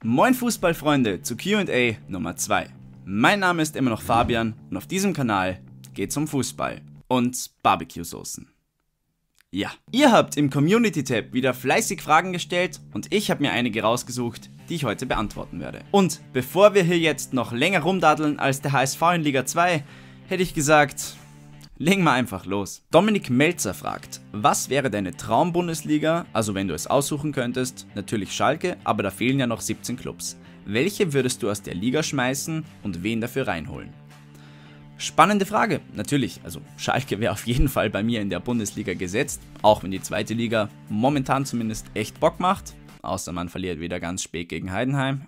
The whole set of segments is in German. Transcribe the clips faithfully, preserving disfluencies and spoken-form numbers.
Moin Fußballfreunde zu Q und A Nummer zwei. Mein Name ist immer noch Fabian und auf diesem Kanal geht's um Fußball und Barbecue-Soßen. Ja, ihr habt im Community-Tab wieder fleißig Fragen gestellt und ich habe mir einige rausgesucht, die ich heute beantworten werde. Und bevor wir hier jetzt noch länger rumdaddeln als der H S V in Liga zwei, hätte ich gesagt, legen wir einfach los. Dominik Melzer fragt, was wäre deine Traum-Bundesliga, also wenn du es aussuchen könntest, natürlich Schalke, aber da fehlen ja noch siebzehn Clubs. Welche würdest du aus der Liga schmeißen und wen dafür reinholen? Spannende Frage, natürlich, also Schalke wäre auf jeden Fall bei mir in der Bundesliga gesetzt, auch wenn die zweite Liga momentan zumindest echt Bock macht, außer man verliert wieder ganz spät gegen Heidenheim.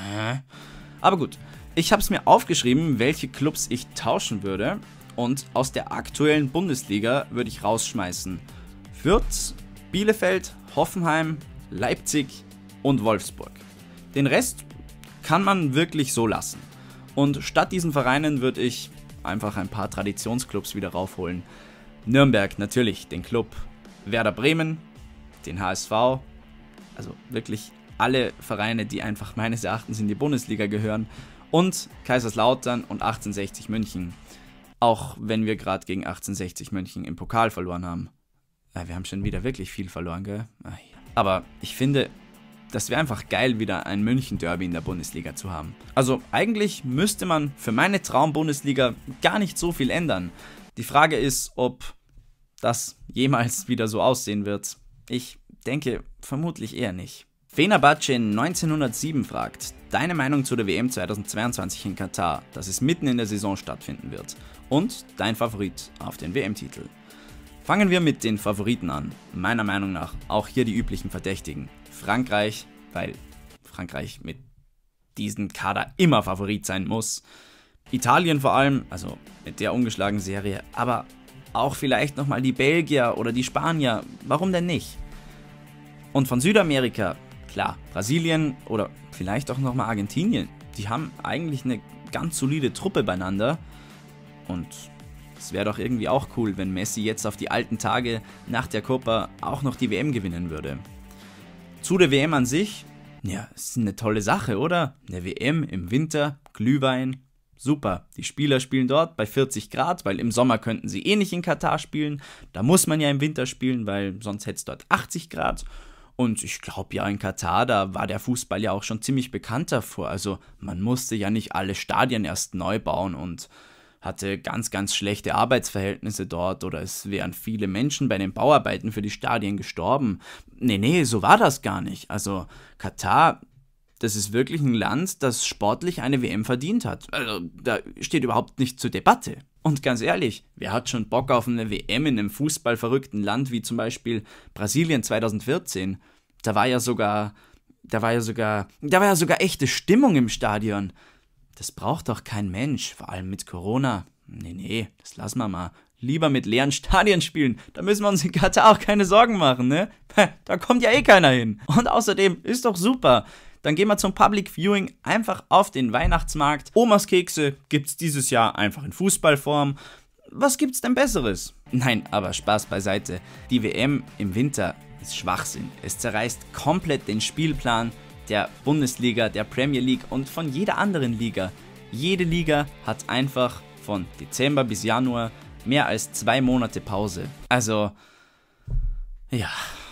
Aber gut, ich habe es mir aufgeschrieben, welche Clubs ich tauschen würde. Und aus der aktuellen Bundesliga würde ich rausschmeißen Fürth, Bielefeld, Hoffenheim, Leipzig und Wolfsburg. Den Rest kann man wirklich so lassen. Und statt diesen Vereinen würde ich einfach ein paar Traditionsclubs wieder raufholen. Nürnberg natürlich, den Club. Werder Bremen, den H S V. Also wirklich alle Vereine, die einfach meines Erachtens in die Bundesliga gehören. Und Kaiserslautern und achtzehnhundertsechzig München. Auch wenn wir gerade gegen achtzehnhundertsechzig München im Pokal verloren haben. Ja, wir haben schon wieder wirklich viel verloren, gell? Aber ich finde, das wäre einfach geil, wieder ein München-Derby in der Bundesliga zu haben. Also eigentlich müsste man für meine Traum-Bundesliga gar nicht so viel ändern. Die Frage ist, ob das jemals wieder so aussehen wird. Ich denke vermutlich eher nicht. Fenerbahce neunzehnhundertsieben fragt, deine Meinung zu der W M zweitausendzweiundzwanzig in Katar, dass es mitten in der Saison stattfinden wird, und dein Favorit auf den W M-Titel. Fangen wir mit den Favoriten an. Meiner Meinung nach auch hier die üblichen Verdächtigen. Frankreich, weil Frankreich mit diesem Kader immer Favorit sein muss. Italien vor allem, also mit der ungeschlagenen Serie, aber auch vielleicht nochmal die Belgier oder die Spanier, warum denn nicht? Und von Südamerika, klar, Brasilien oder vielleicht auch nochmal Argentinien, die haben eigentlich eine ganz solide Truppe beieinander und es wäre doch irgendwie auch cool, wenn Messi jetzt auf die alten Tage nach der Copa auch noch die W M gewinnen würde. Zu der W M an sich, ja, ist eine tolle Sache, oder? Eine W M im Winter, Glühwein, super. Die Spieler spielen dort bei vierzig Grad, weil im Sommer könnten sie eh nicht in Katar spielen. Da muss man ja im Winter spielen, weil sonst hätte es dort achtzig Grad. Und ich glaube ja, in Katar, da war der Fußball ja auch schon ziemlich bekannt davor. Also man musste ja nicht alle Stadien erst neu bauen und hatte ganz, ganz schlechte Arbeitsverhältnisse dort oder es wären viele Menschen bei den Bauarbeiten für die Stadien gestorben. Nee, nee, so war das gar nicht. Also Katar, das ist wirklich ein Land, das sportlich eine W M verdient hat. Also da steht überhaupt nicht zur Debatte. Und ganz ehrlich, wer hat schon Bock auf eine W M in einem fußballverrückten Land wie zum Beispiel Brasilien zweitausendvierzehn? Da war ja sogar, da war ja sogar, da war ja sogar echte Stimmung im Stadion. Das braucht doch kein Mensch, vor allem mit Corona. Nee, nee, das lassen wir mal. Lieber mit leeren Stadien spielen, da müssen wir uns in Katar auch keine Sorgen machen, ne? Da kommt ja eh keiner hin. Und außerdem, ist doch super. Dann gehen wir zum Public Viewing einfach auf den Weihnachtsmarkt. Omas Kekse gibt's dieses Jahr einfach in Fußballform. Was gibt's denn Besseres? Nein, aber Spaß beiseite. Die W M im Winter ist Schwachsinn. Es zerreißt komplett den Spielplan der Bundesliga, der Premier League und von jeder anderen Liga. Jede Liga hat einfach von Dezember bis Januar mehr als zwei Monate Pause. Also, ja.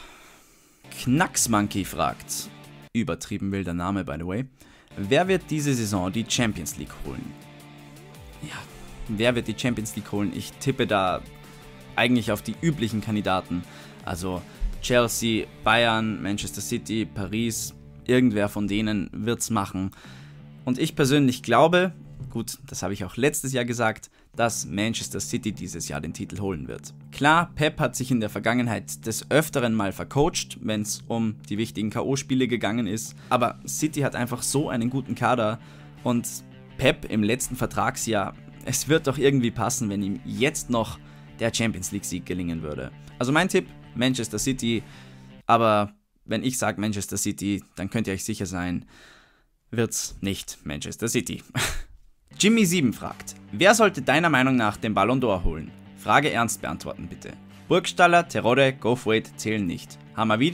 Knacksmonkey fragt, übertrieben wilder Name by the way, wer wird diese Saison die Champions League holen? Ja, wer wird die Champions League holen? Ich tippe da eigentlich auf die üblichen Kandidaten. Also Chelsea, Bayern, Manchester City, Paris. Irgendwer von denen wird's machen. Und ich persönlich glaube, gut, das habe ich auch letztes Jahr gesagt, dass Manchester City dieses Jahr den Titel holen wird. Klar, Pep hat sich in der Vergangenheit des Öfteren mal vercoacht, wenn es um die wichtigen K O-Spiele gegangen ist. Aber City hat einfach so einen guten Kader und Pep im letzten Vertragsjahr, es wird doch irgendwie passen, wenn ihm jetzt noch der Champions League-Sieg gelingen würde. Also mein Tipp, Manchester City, aber wenn ich sage Manchester City, dann könnt ihr euch sicher sein, wird's nicht Manchester City. Jimmy sieben fragt, wer sollte deiner Meinung nach den Ballon d'Or holen? Frage ernst beantworten bitte. Burgstaller, Terodde, Go For It zählen nicht. Hammer Videos,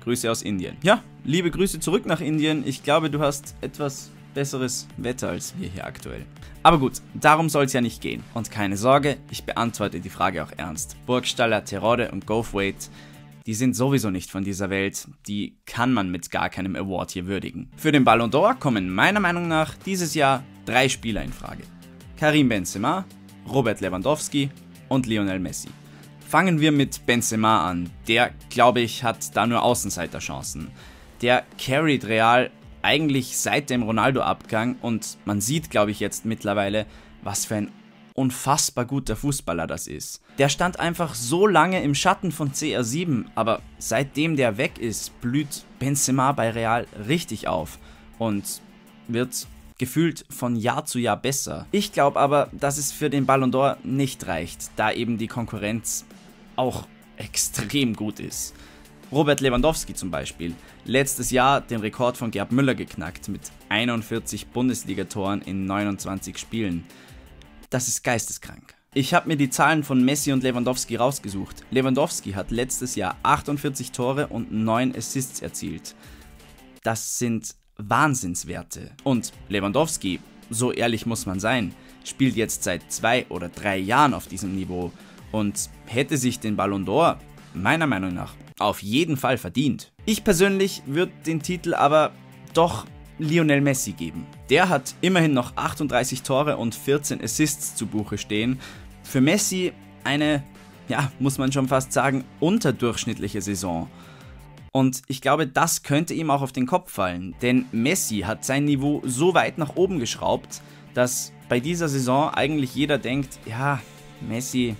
Grüße aus Indien. Ja, liebe Grüße zurück nach Indien. Ich glaube, du hast etwas besseres Wetter als wir hier aktuell. Aber gut, darum soll es ja nicht gehen. Und keine Sorge, ich beantworte die Frage auch ernst. Burgstaller, Terodde und Goldthwaite, die sind sowieso nicht von dieser Welt. Die kann man mit gar keinem Award hier würdigen. Für den Ballon d'Or kommen meiner Meinung nach dieses Jahr drei Spieler in Frage. Karim Benzema, Robert Lewandowski und Lionel Messi. Fangen wir mit Benzema an. Der, glaube ich, hat da nur Außenseiterchancen. Der carried Real eigentlich seit dem Ronaldo-Abgang und man sieht, glaube ich, jetzt mittlerweile, was für ein unfassbar guter Fußballer das ist. Der stand einfach so lange im Schatten von C R sieben, aber seitdem der weg ist, blüht Benzema bei Real richtig auf und wird gefühlt von Jahr zu Jahr besser. Ich glaube aber, dass es für den Ballon d'Or nicht reicht, da eben die Konkurrenz auch extrem gut ist. Robert Lewandowski zum Beispiel, letztes Jahr den Rekord von Gerd Müller geknackt mit einundvierzig Bundesligatoren in neunundzwanzig Spielen. Das ist geisteskrank. Ich habe mir die Zahlen von Messi und Lewandowski rausgesucht. Lewandowski hat letztes Jahr achtundvierzig Tore und neun Assists erzielt. Das sind Wahnsinnswerte. Und Lewandowski, so ehrlich muss man sein, spielt jetzt seit zwei oder drei Jahren auf diesem Niveau und hätte sich den Ballon d'Or, meiner Meinung nach, auf jeden Fall verdient. Ich persönlich würde den Titel aber doch Lionel Messi geben. Der hat immerhin noch achtunddreißig Tore und vierzehn Assists zu Buche stehen. Für Messi eine, ja, muss man schon fast sagen, unterdurchschnittliche Saison. Und ich glaube, das könnte ihm auch auf den Kopf fallen, denn Messi hat sein Niveau so weit nach oben geschraubt, dass bei dieser Saison eigentlich jeder denkt, ja, Messi,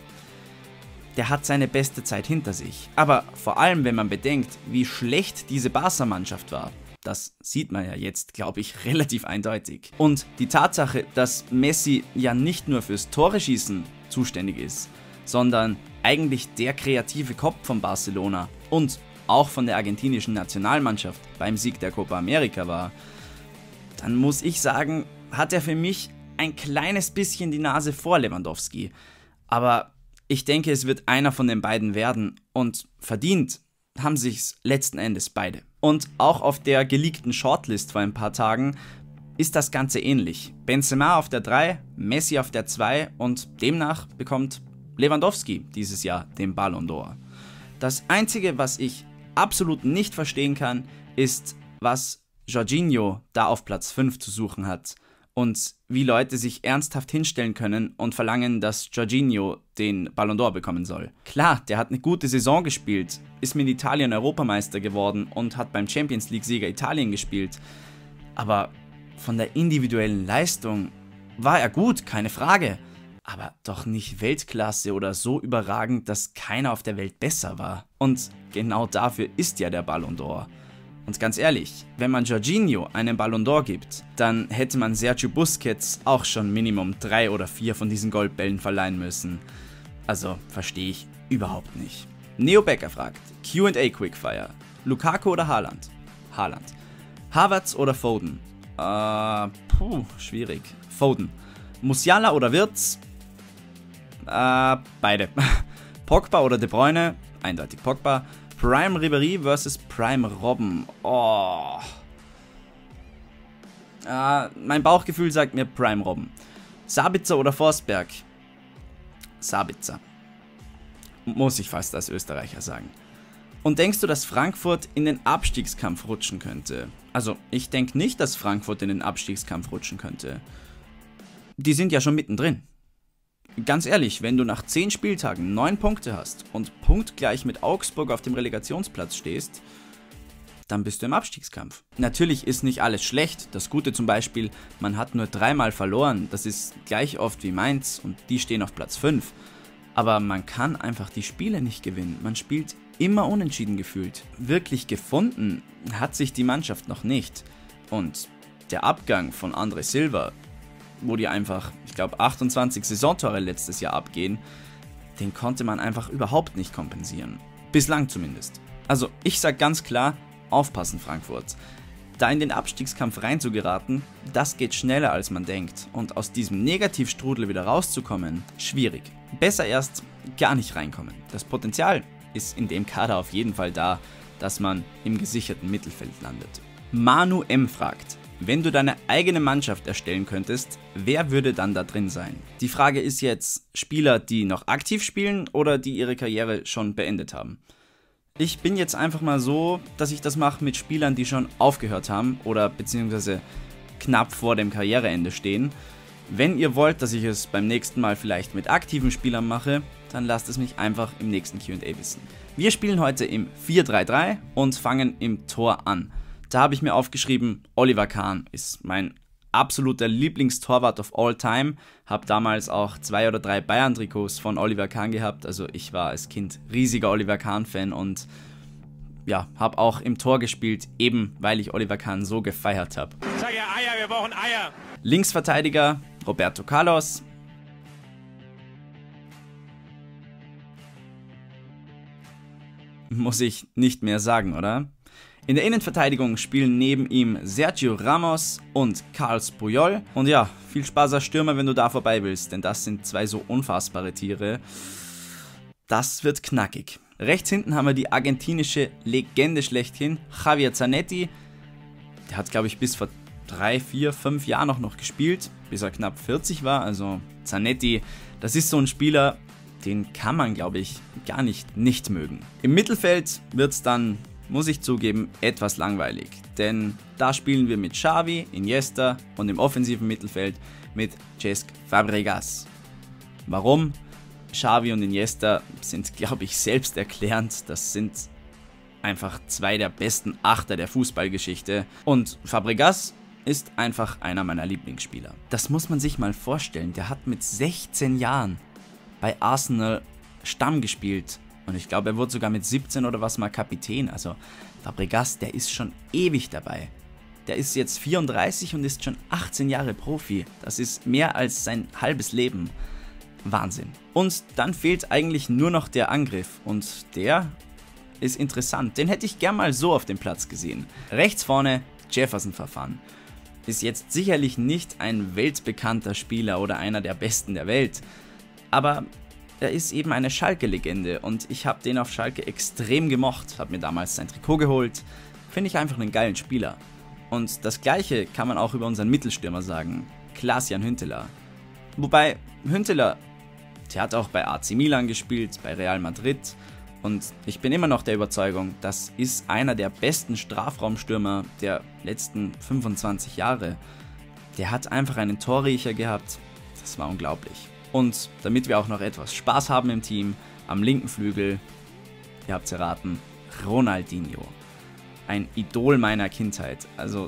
der hat seine beste Zeit hinter sich. Aber vor allem, wenn man bedenkt, wie schlecht diese Barca-Mannschaft war, das sieht man ja jetzt, glaube ich, relativ eindeutig. Und die Tatsache, dass Messi ja nicht nur fürs Tore-Schießen zuständig ist, sondern eigentlich der kreative Kopf von Barcelona und auch von der argentinischen Nationalmannschaft beim Sieg der Copa America war, dann muss ich sagen, hat er für mich ein kleines bisschen die Nase vor Lewandowski. Aber ich denke, es wird einer von den beiden werden und verdient haben sich's letzten Endes beide. Und auch auf der geleakten Shortlist vor ein paar Tagen ist das Ganze ähnlich. Benzema auf der drei, Messi auf der zwei und demnach bekommt Lewandowski dieses Jahr den Ballon d'Or. Das Einzige, was ich absolut nicht verstehen kann, ist, was Jorginho da auf Platz fünf zu suchen hat und wie Leute sich ernsthaft hinstellen können und verlangen, dass Jorginho den Ballon d'Or bekommen soll. Klar, der hat eine gute Saison gespielt, ist mit Italien Europameister geworden und hat beim Champions League-Sieger Italien gespielt, aber von der individuellen Leistung war er gut, keine Frage, aber doch nicht Weltklasse oder so überragend, dass keiner auf der Welt besser war. Und genau dafür ist ja der Ballon d'Or. Und ganz ehrlich, wenn man Jorginho einen Ballon d'Or gibt, dann hätte man Sergio Busquets auch schon Minimum drei oder vier von diesen Goldbällen verleihen müssen. Also verstehe ich überhaupt nicht. Neo Becker fragt, Q and A Quickfire, Lukaku oder Haaland? Haaland. Havertz oder Foden? Äh, puh, schwierig. Foden. Musiala oder Wirtz? Äh, beide. Pogba oder De Bruyne? Eindeutig Pogba. Prime Ribéry versus Prime Robben. Oh. Äh, mein Bauchgefühl sagt mir Prime Robben. Sabitzer oder Forsberg? Sabitzer. Muss ich fast als Österreicher sagen. Und denkst du, dass Frankfurt in den Abstiegskampf rutschen könnte? Also, ich denke nicht, dass Frankfurt in den Abstiegskampf rutschen könnte. Die sind ja schon mittendrin. Ganz ehrlich, wenn du nach zehn Spieltagen neun Punkte hast und punktgleich mit Augsburg auf dem Relegationsplatz stehst, dann bist du im Abstiegskampf. Natürlich ist nicht alles schlecht. Das Gute zum Beispiel, man hat nur dreimal verloren. Das ist gleich oft wie Mainz und die stehen auf Platz fünf. Aber man kann einfach die Spiele nicht gewinnen. Man spielt immer unentschieden gefühlt. Wirklich gefunden hat sich die Mannschaft noch nicht. Und der Abgang von André Silva, wo die einfach, ich glaube, achtundzwanzig Saisontore letztes Jahr abgehen, den konnte man einfach überhaupt nicht kompensieren. Bislang zumindest. Also ich sag ganz klar, aufpassen Frankfurt. Da in den Abstiegskampf reinzugeraten, das geht schneller als man denkt. Und aus diesem Negativstrudel wieder rauszukommen, schwierig. Besser erst gar nicht reinkommen. Das Potenzial ist in dem Kader auf jeden Fall da, dass man im gesicherten Mittelfeld landet. Manu M. fragt: Wenn du deine eigene Mannschaft erstellen könntest, wer würde dann da drin sein? Die Frage ist jetzt, Spieler, die noch aktiv spielen oder die ihre Karriere schon beendet haben. Ich bin jetzt einfach mal so, dass ich das mache mit Spielern, die schon aufgehört haben oder beziehungsweise knapp vor dem Karriereende stehen. Wenn ihr wollt, dass ich es beim nächsten Mal vielleicht mit aktiven Spielern mache, dann lasst es mich einfach im nächsten Q und A wissen. Wir spielen heute im vier drei drei und fangen im Tor an. Da habe ich mir aufgeschrieben, Oliver Kahn ist mein absoluter Lieblingstorwart of all time. Habe damals auch zwei oder drei Bayern-Trikots von Oliver Kahn gehabt. Also ich war als Kind riesiger Oliver Kahn-Fan und ja, habe auch im Tor gespielt, eben weil ich Oliver Kahn so gefeiert habe. Sag ja Eier, wir brauchen Eier. Linksverteidiger Roberto Carlos. Muss ich nicht mehr sagen, oder? In der Innenverteidigung spielen neben ihm Sergio Ramos und Carles Puyol. Und ja, viel Spaß als Stürmer, wenn du da vorbei willst, denn das sind zwei so unfassbare Tiere. Das wird knackig. Rechts hinten haben wir die argentinische Legende schlechthin, Javier Zanetti. Der hat, glaube ich, bis vor drei, vier, fünf Jahren auch noch gespielt, bis er knapp vierzig war. Also Zanetti, das ist so ein Spieler, den kann man, glaube ich, gar nicht nicht mögen. Im Mittelfeld wird es dann, muss ich zugeben, etwas langweilig. Denn da spielen wir mit Xavi, Iniesta und im offensiven Mittelfeld mit Cesc Fabregas. Warum? Xavi und Iniesta sind, glaube ich, selbsterklärend. Das sind einfach zwei der besten Achter der Fußballgeschichte. Und Fabregas ist einfach einer meiner Lieblingsspieler. Das muss man sich mal vorstellen. Der hat mit sechzehn Jahren bei Arsenal Stamm gespielt. Und ich glaube, er wurde sogar mit siebzehn oder was mal Kapitän. Also Fabregas, der ist schon ewig dabei. Der ist jetzt vierunddreißig und ist schon achtzehn Jahre Profi. Das ist mehr als sein halbes Leben. Wahnsinn. Und dann fehlt eigentlich nur noch der Angriff. Und der ist interessant. Den hätte ich gern mal so auf dem Platz gesehen. Rechts vorne Jefferson-Verfahren. Ist jetzt sicherlich nicht ein weltbekannter Spieler oder einer der besten der Welt. Aber er ist eben eine Schalke-Legende und ich habe den auf Schalke extrem gemocht. Habe mir damals sein Trikot geholt. Finde ich einfach einen geilen Spieler. Und das Gleiche kann man auch über unseren Mittelstürmer sagen. Klaas-Jan Huntelaar. Wobei Huntelaar, der hat auch bei A C Milan gespielt, bei Real Madrid. Und ich bin immer noch der Überzeugung, das ist einer der besten Strafraumstürmer der letzten fünfundzwanzig Jahre. Der hat einfach einen Torriecher gehabt. Das war unglaublich. Und damit wir auch noch etwas Spaß haben im Team, am linken Flügel, ihr habt es erraten, Ronaldinho. Ein Idol meiner Kindheit. Also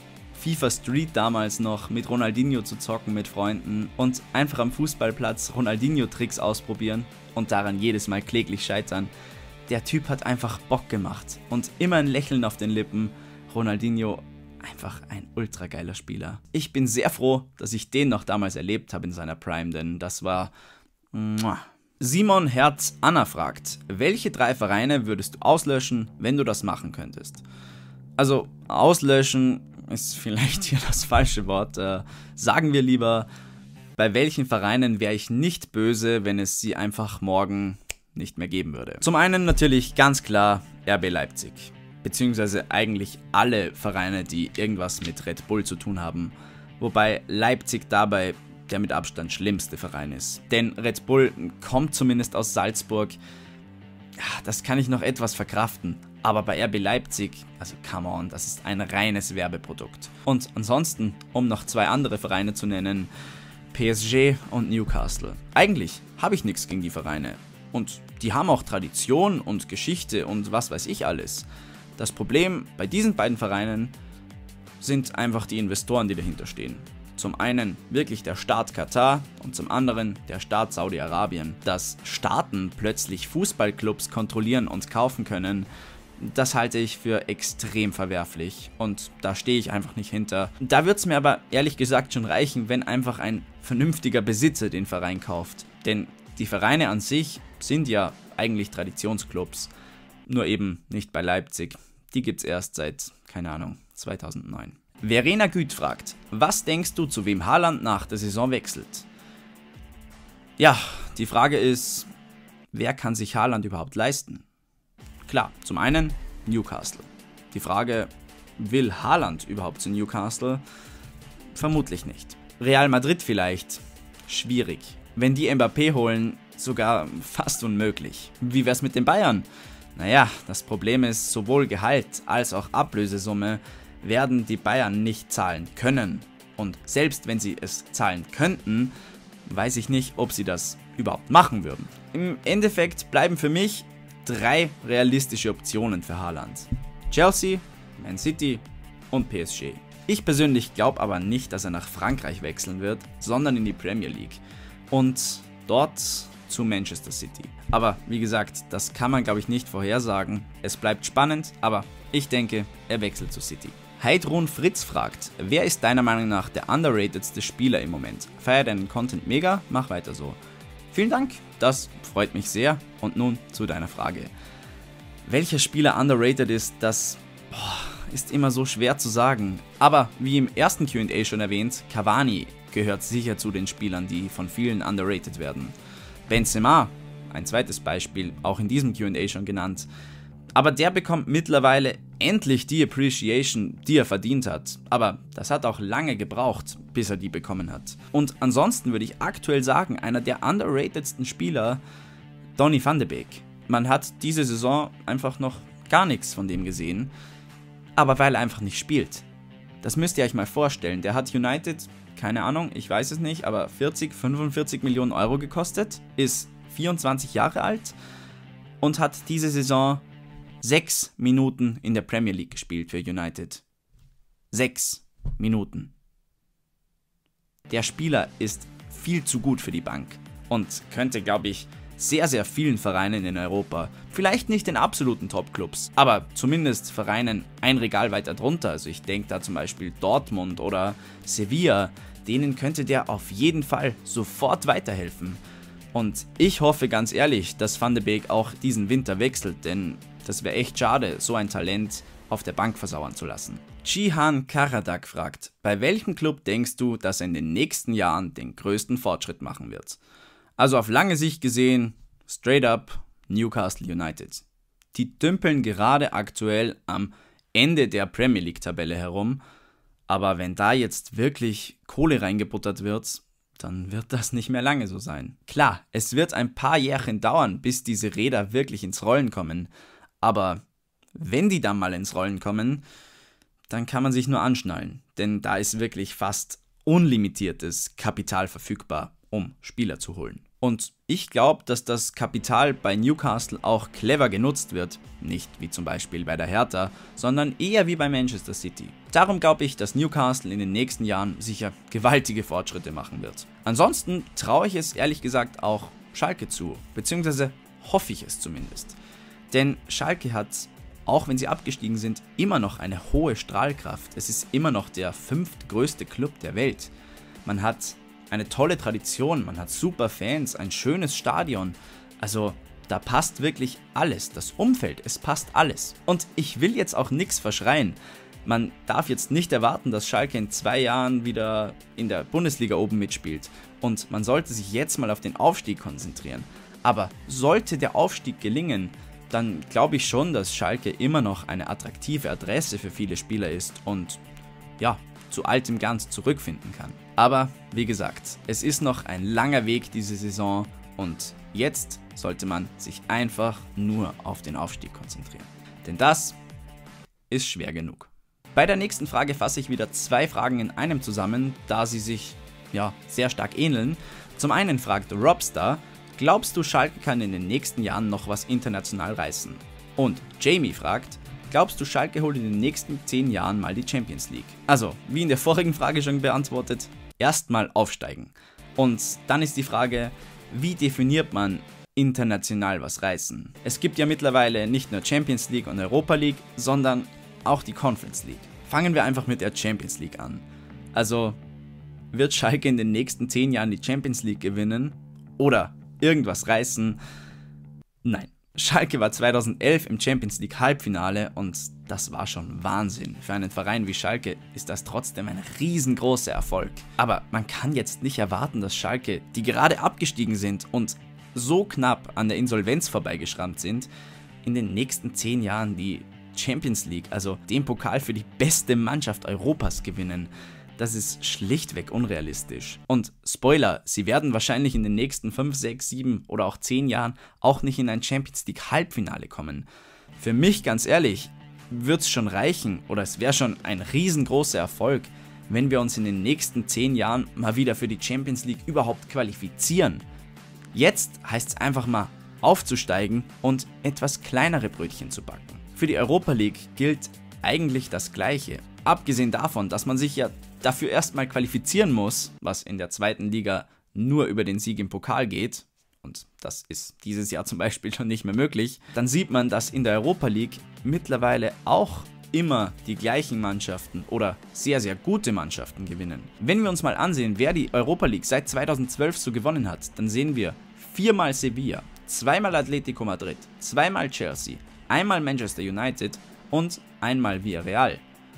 FIFA Street damals noch mit Ronaldinho zu zocken mit Freunden und einfach am Fußballplatz Ronaldinho-Tricks ausprobieren und daran jedes Mal kläglich scheitern. Der Typ hat einfach Bock gemacht und immer ein Lächeln auf den Lippen. Ronaldinho, einfach ein ultra geiler Spieler. Ich bin sehr froh, dass ich den noch damals erlebt habe in seiner Prime, denn das war... Simon Herz Anna fragt, welche drei Vereine würdest du auslöschen, wenn du das machen könntest? Also auslöschen ist vielleicht hier das falsche Wort. Äh, sagen wir lieber, bei welchen Vereinen wäre ich nicht böse, wenn es sie einfach morgen nicht mehr geben würde. Zum einen natürlich ganz klar R B Leipzig. Beziehungsweise eigentlich alle Vereine, die irgendwas mit Red Bull zu tun haben. Wobei Leipzig dabei der mit Abstand schlimmste Verein ist. Denn Red Bull kommt zumindest aus Salzburg. Ja, das kann ich noch etwas verkraften. Aber bei R B Leipzig, also come on, das ist ein reines Werbeprodukt. Und ansonsten, um noch zwei andere Vereine zu nennen, P S G und Newcastle. Eigentlich habe ich nichts gegen die Vereine. Und die haben auch Tradition und Geschichte und was weiß ich alles. Das Problem bei diesen beiden Vereinen sind einfach die Investoren, die dahinter stehen. Zum einen wirklich der Staat Katar und zum anderen der Staat Saudi-Arabien. Dass Staaten plötzlich Fußballclubs kontrollieren und kaufen können, das halte ich für extrem verwerflich und da stehe ich einfach nicht hinter. Da wird es mir aber ehrlich gesagt schon reichen, wenn einfach ein vernünftiger Besitzer den Verein kauft. Denn die Vereine an sich sind ja eigentlich Traditionsclubs, nur eben nicht bei Leipzig. Die gibt es erst seit, keine Ahnung, zweitausendneun. Verena Güth fragt, was denkst du, zu wem Haaland nach der Saison wechselt? Ja, die Frage ist, wer kann sich Haaland überhaupt leisten? Klar, zum einen Newcastle. Die Frage, will Haaland überhaupt zu Newcastle? Vermutlich nicht. Real Madrid vielleicht? Schwierig. Wenn die Mbappé holen, sogar fast unmöglich. Wie wär's mit den Bayern? Naja, das Problem ist, sowohl Gehalt als auch Ablösesumme werden die Bayern nicht zahlen können. Und selbst wenn sie es zahlen könnten, weiß ich nicht, ob sie das überhaupt machen würden. Im Endeffekt bleiben für mich drei realistische Optionen für Haaland. Chelsea, Man City und P S G. Ich persönlich glaube aber nicht, dass er nach Frankreich wechseln wird, sondern in die Premier League. Und dort zu Manchester City. Aber wie gesagt, das kann man glaube ich nicht vorhersagen. Es bleibt spannend, aber ich denke, er wechselt zu City. Heidrun Fritz fragt, wer ist deiner Meinung nach der underratedste Spieler im Moment? Feier deinen Content mega, mach weiter so. Vielen Dank, das freut mich sehr. Und nun zu deiner Frage. Welcher Spieler underrated ist, das boah, ist immer so schwer zu sagen. Aber wie im ersten Q und A schon erwähnt, Cavani gehört sicher zu den Spielern, die von vielen underrated werden. Benzema, ein zweites Beispiel, auch in diesem Q und A schon genannt. Aber der bekommt mittlerweile endlich die Appreciation, die er verdient hat. Aber das hat auch lange gebraucht, bis er die bekommen hat. Und ansonsten würde ich aktuell sagen, einer der underratedsten Spieler, Donny van de Beek. Man hat diese Saison einfach noch gar nichts von dem gesehen, aber weil er einfach nicht spielt. Das müsst ihr euch mal vorstellen. Der hat United, keine Ahnung, ich weiß es nicht, aber vierzig, fünfundvierzig Millionen Euro gekostet, ist vierundzwanzig Jahre alt und hat diese Saison sechs Minuten in der Premier League gespielt für United. Sechs Minuten. Der Spieler ist viel zu gut für die Bank und könnte, glaube ich, sehr, sehr vielen Vereinen in Europa, vielleicht nicht den absoluten Top-Clubs, aber zumindest Vereinen ein Regal weiter drunter, also ich denke da zum Beispiel Dortmund oder Sevilla, denen könnte der auf jeden Fall sofort weiterhelfen. Und ich hoffe ganz ehrlich, dass Van de Beek auch diesen Winter wechselt, denn das wäre echt schade, so ein Talent auf der Bank versauern zu lassen. Cihan Karadak fragt, bei welchem Club denkst du, dass er in den nächsten Jahren den größten Fortschritt machen wird? Also auf lange Sicht gesehen, straight up Newcastle United. Die dümpeln gerade aktuell am Ende der Premier League Tabelle herum, aber wenn da jetzt wirklich Kohle reingebuttert wird, dann wird das nicht mehr lange so sein. Klar, es wird ein paar Jährchen dauern, bis diese Räder wirklich ins Rollen kommen, aber wenn die dann mal ins Rollen kommen, dann kann man sich nur anschnallen, denn da ist wirklich fast unlimitiertes Kapital verfügbar, um Spieler zu holen. Und ich glaube, dass das Kapital bei Newcastle auch clever genutzt wird, nicht wie zum Beispiel bei der Hertha, sondern eher wie bei Manchester City. Darum glaube ich, dass Newcastle in den nächsten Jahren sicher gewaltige Fortschritte machen wird. Ansonsten traue ich es ehrlich gesagt auch Schalke zu, beziehungsweise hoffe ich es zumindest. Denn Schalke hat, auch wenn sie abgestiegen sind, immer noch eine hohe Strahlkraft. Es ist immer noch der fünftgrößte Club der Welt. Man hat eine tolle Tradition, man hat super Fans, ein schönes Stadion. Also da passt wirklich alles. Das Umfeld, es passt alles. Und ich will jetzt auch nichts verschreien. Man darf jetzt nicht erwarten, dass Schalke in zwei Jahren wieder in der Bundesliga oben mitspielt. Und man sollte sich jetzt mal auf den Aufstieg konzentrieren. Aber sollte der Aufstieg gelingen, dann glaube ich schon, dass Schalke immer noch eine attraktive Adresse für viele Spieler ist und ja, zu altem Glanz zurückfinden kann. Aber wie gesagt, es ist noch ein langer Weg diese Saison und jetzt sollte man sich einfach nur auf den Aufstieg konzentrieren. Denn das ist schwer genug. Bei der nächsten Frage fasse ich wieder zwei Fragen in einem zusammen, da sie sich ja sehr stark ähneln. Zum einen fragt Robstar, glaubst du, Schalke kann in den nächsten Jahren noch was international reißen? Und Jamie fragt, glaubst du, Schalke holt in den nächsten zehn Jahren mal die Champions League? Also, wie in der vorigen Frage schon beantwortet, erstmal aufsteigen. Und dann ist die Frage, wie definiert man international was reißen? Es gibt ja mittlerweile nicht nur Champions League und Europa League, sondern auch die Conference League. Fangen wir einfach mit der Champions League an. Also, wird Schalke in den nächsten zehn Jahren die Champions League gewinnen? Oder irgendwas reißen? Nein. Schalke war zweitausendelf im Champions League Halbfinale und das war schon Wahnsinn. Für einen Verein wie Schalke ist das trotzdem ein riesengroßer Erfolg. Aber man kann jetzt nicht erwarten, dass Schalke, die gerade abgestiegen sind und so knapp an der Insolvenz vorbeigeschrammt sind, in den nächsten zehn Jahren die Champions League, also den Pokal für die beste Mannschaft Europas, gewinnen. Das ist schlichtweg unrealistisch. Und Spoiler, sie werden wahrscheinlich in den nächsten fünf, sechs, sieben oder auch zehn Jahren auch nicht in ein Champions League Halbfinale kommen. Für mich, ganz ehrlich, wird es schon reichen oder es wäre schon ein riesengroßer Erfolg, wenn wir uns in den nächsten zehn Jahren mal wieder für die Champions League überhaupt qualifizieren. Jetzt heißt es einfach mal aufzusteigen und etwas kleinere Brötchen zu backen. Für die Europa League gilt eigentlich das Gleiche. Abgesehen davon, dass man sich ja dafür erstmal qualifizieren muss, was in der zweiten Liga nur über den Sieg im Pokal geht, und das ist dieses Jahr zum Beispiel schon nicht mehr möglich, dann sieht man, dass in der Europa League mittlerweile auch immer die gleichen Mannschaften oder sehr, sehr gute Mannschaften gewinnen. Wenn wir uns mal ansehen, wer die Europa League seit zweitausendzwölf so gewonnen hat, dann sehen wir viermal Sevilla, zweimal Atletico Madrid, zweimal Chelsea, einmal Manchester United und einmal Villarreal.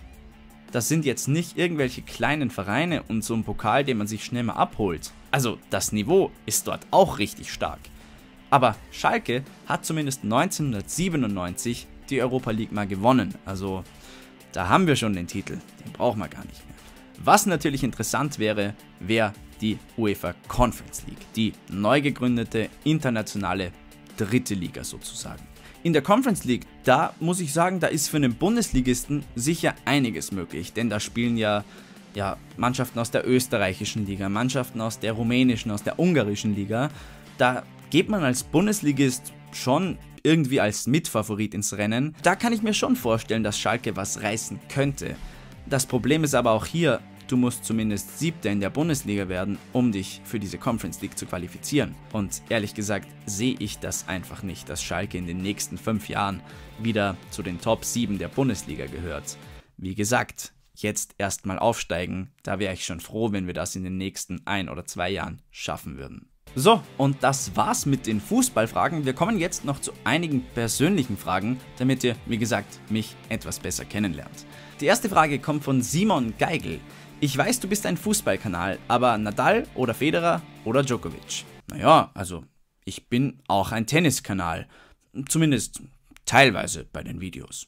Das sind jetzt nicht irgendwelche kleinen Vereine und so ein Pokal, den man sich schnell mal abholt. Also das Niveau ist dort auch richtig stark. Aber Schalke hat zumindest neunzehnhundertsiebenundneunzig die Europa League mal gewonnen. Also da haben wir schon den Titel, den brauchen wir gar nicht mehr. Was natürlich interessant wäre, wäre die UEFA Conference League, die neu gegründete internationale dritte Liga sozusagen. In der Conference League, da muss ich sagen, da ist für einen Bundesligisten sicher einiges möglich, denn da spielen ja, ja Mannschaften aus der österreichischen Liga, Mannschaften aus der rumänischen, aus der ungarischen Liga. Da geht man als Bundesligist schon irgendwie als Mitfavorit ins Rennen. Da kann ich mir schon vorstellen, dass Schalke was reißen könnte. Das Problem ist aber auch hier, du musst zumindest Siebter in der Bundesliga werden, um dich für diese Conference League zu qualifizieren. Und ehrlich gesagt sehe ich das einfach nicht, dass Schalke in den nächsten fünf Jahren wieder zu den Top sieben der Bundesliga gehört. Wie gesagt, jetzt erstmal aufsteigen, da wäre ich schon froh, wenn wir das in den nächsten ein oder zwei Jahren schaffen würden. So, und das war's mit den Fußballfragen. Wir kommen jetzt noch zu einigen persönlichen Fragen, damit ihr, wie gesagt, mich etwas besser kennenlernt. Die erste Frage kommt von Simon Geigel. Ich weiß, du bist ein Fußballkanal, aber Nadal oder Federer oder Djokovic? Naja, also ich bin auch ein Tenniskanal. Zumindest teilweise bei den Videos.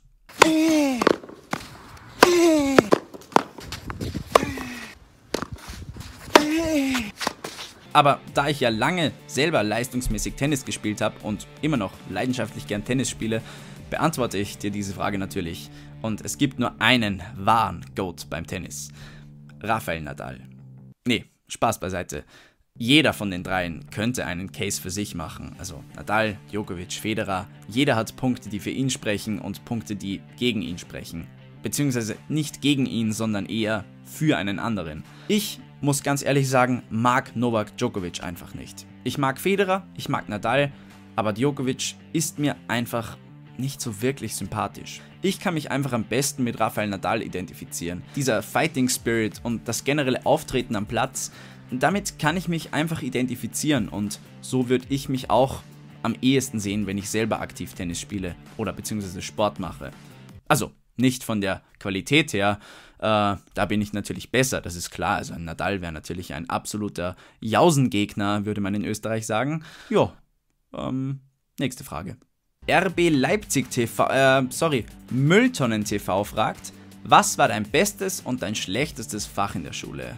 Aber da ich ja lange selber leistungsmäßig Tennis gespielt habe und immer noch leidenschaftlich gern Tennis spiele, beantworte ich dir diese Frage natürlich. Und es gibt nur einen wahren GOAT beim Tennis. Rafael Nadal. Nee, Spaß beiseite. Jeder von den dreien könnte einen Case für sich machen. Also Nadal, Djokovic, Federer. Jeder hat Punkte, die für ihn sprechen und Punkte, die gegen ihn sprechen. Beziehungsweise nicht gegen ihn, sondern eher für einen anderen. Ich muss ganz ehrlich sagen, mag Novak Djokovic einfach nicht. Ich mag Federer, ich mag Nadal, aber Djokovic ist mir einfach nicht so wirklich sympathisch. Ich kann mich einfach am besten mit Rafael Nadal identifizieren. Dieser Fighting Spirit und das generelle Auftreten am Platz, damit kann ich mich einfach identifizieren und so würde ich mich auch am ehesten sehen, wenn ich selber aktiv Tennis spiele oder beziehungsweise Sport mache. Also nicht von der Qualität her, äh, da bin ich natürlich besser, das ist klar. Also ein Nadal wäre natürlich ein absoluter Jausengegner, würde man in Österreich sagen. Jo, ähm, nächste Frage. R B Leipzig T V, äh, sorry, Mülltonnen T V fragt, was war dein bestes und dein schlechtestes Fach in der Schule?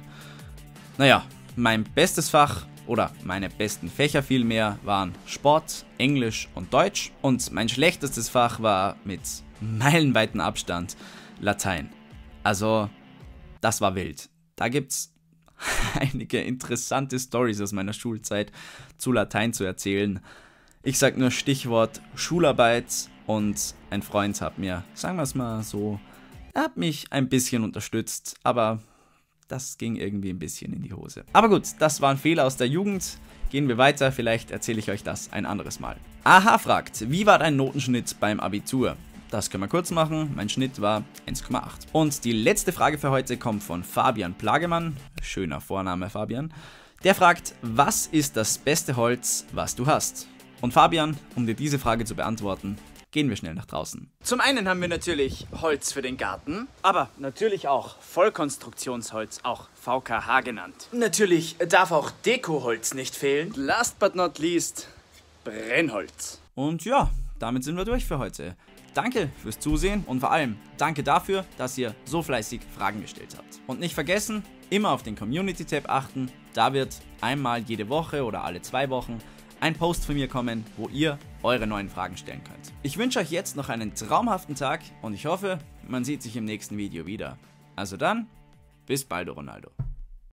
Naja, mein bestes Fach oder meine besten Fächer vielmehr waren Sport, Englisch und Deutsch und mein schlechtestes Fach war mit meilenweiten Abstand Latein. Also, das war wild. Da gibt's einige interessante Storys aus meiner Schulzeit zu Latein zu erzählen. Ich sag nur Stichwort Schularbeit und ein Freund hat mir, sagen wir es mal so, er hat mich ein bisschen unterstützt, aber das ging irgendwie ein bisschen in die Hose. Aber gut, das war ein Fehler aus der Jugend. Gehen wir weiter, vielleicht erzähle ich euch das ein anderes Mal. Aha fragt, wie war dein Notenschnitt beim Abitur? Das können wir kurz machen, mein Schnitt war eins Komma acht. Und die letzte Frage für heute kommt von Fabian Plagemann, schöner Vorname Fabian. Der fragt, was ist das beste Holz, was du hast? Und Fabian, um dir diese Frage zu beantworten, gehen wir schnell nach draußen. Zum einen haben wir natürlich Holz für den Garten, aber natürlich auch Vollkonstruktionsholz, auch V K H genannt. Natürlich darf auch Dekoholz nicht fehlen. Last but not least, Brennholz. Und ja, damit sind wir durch für heute. danke fürs Zusehen und vor allem danke dafür, dass ihr so fleißig Fragen gestellt habt. Und nicht vergessen, immer auf den Community-Tab achten, da wird einmal jede Woche oder alle zwei Wochen ein Post von mir kommen, wo ihr eure neuen Fragen stellen könnt. Ich wünsche euch jetzt noch einen traumhaften Tag und ich hoffe, man sieht sich im nächsten Video wieder. Also dann, bis bald, Ronaldo.